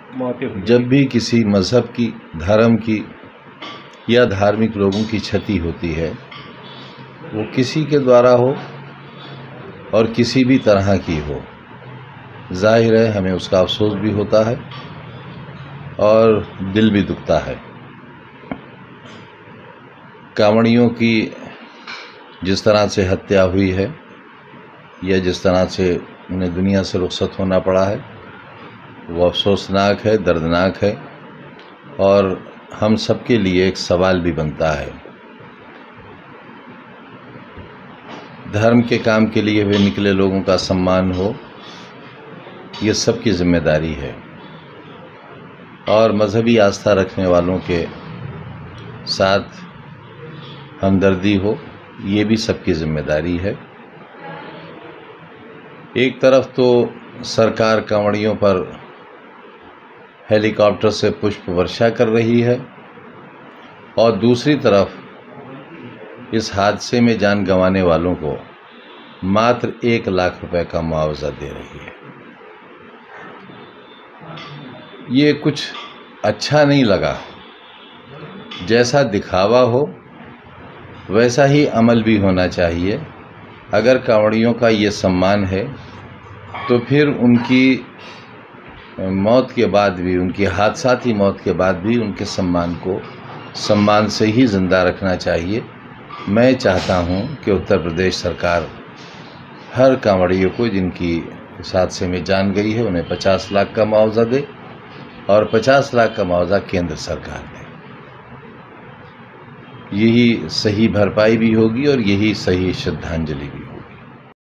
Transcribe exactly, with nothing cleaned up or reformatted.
मौतें हुई। जब भी किसी मज़हब की, धर्म की या धार्मिक लोगों की क्षति होती है, वो किसी के द्वारा हो और किसी भी तरह की हो, जाहिर है हमें उसका अफसोस भी होता है और दिल भी दुखता है। कांवड़ियों की जिस तरह से हत्या हुई है या जिस तरह से उन्हें दुनिया से रुखसत होना पड़ा है, वो अफसोसनाक है, दर्दनाक है और हम सबके लिए एक सवाल भी बनता है। धर्म के काम के लिए वे निकले लोगों का सम्मान हो, ये सबकी जिम्मेदारी है और मजहबी आस्था रखने वालों के साथ हमदर्दी हो, ये भी सबकी जिम्मेदारी है। एक तरफ तो सरकार कांवड़ियों पर हेलीकॉप्टर से पुष्प वर्षा कर रही है और दूसरी तरफ इस हादसे में जान गंवाने वालों को मात्र एक लाख रुपए का मुआवजा दे रही है। ये कुछ अच्छा नहीं लगा। जैसा दिखावा हो वैसा ही अमल भी होना चाहिए। अगर कांवड़ियों का ये सम्मान है तो फिर उनकी मौत के बाद भी, उनकी हादसाती मौत के बाद भी उनके सम्मान को सम्मान से ही ज़िंदा रखना चाहिए। मैं चाहता हूं कि उत्तर प्रदेश सरकार हर कांवड़ियों को जिनकी इस हादसे में जान गई है उन्हें पचास लाख का मुआवजा दे और पचास लाख का मुआवजा केंद्र सरकार दे। यही सही भरपाई भी होगी और यही सही श्रद्धांजलि भी।